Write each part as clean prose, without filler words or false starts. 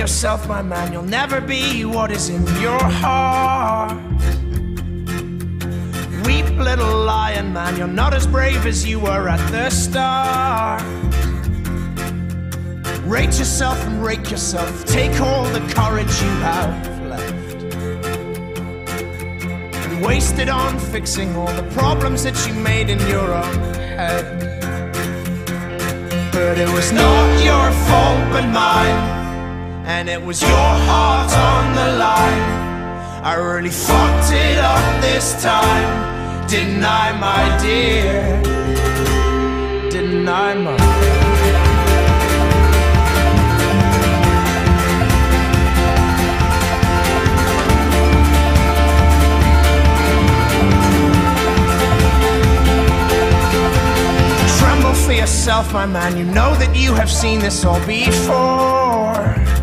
yourself, my man, you'll never be what is in your heart. Weep, little lion man, you're not as brave as you were at the start. Rate yourself and rake yourself, take all the courage you have left and waste it on fixing all the problems that you made in your own head. But it was not your fault but mine, and it was your heart on the line. I really fucked it up this time, didn't I, my dear? Didn't I, my dear? Tremble for yourself, my man, you know that you have seen this all before.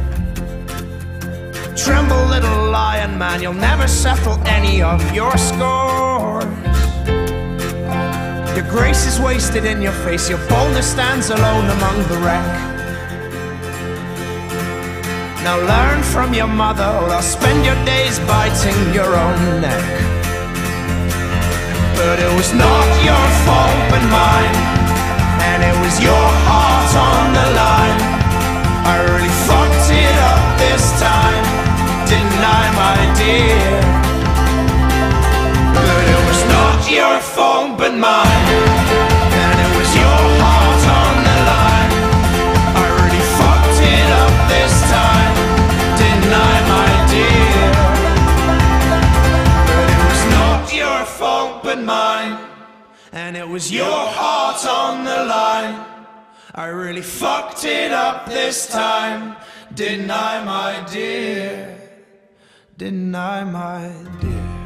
Tremble, little lion man, you'll never settle any of your scores. Your grace is wasted in your face, your boldness stands alone among the wreck. Now learn from your mother, or else spend your days biting your own neck. But it was not your fault but mine, and it was your heart on the line. I really fucked it up this time, didn't I, my dear? But it was not your fault but mine, and it was your heart on the line. I really fucked it up this time, didn't I, my dear? But it was not your fault but mine, and it was your heart on the line. I really fucked it up this time, didn't I, my dear? Didn't I, my dear?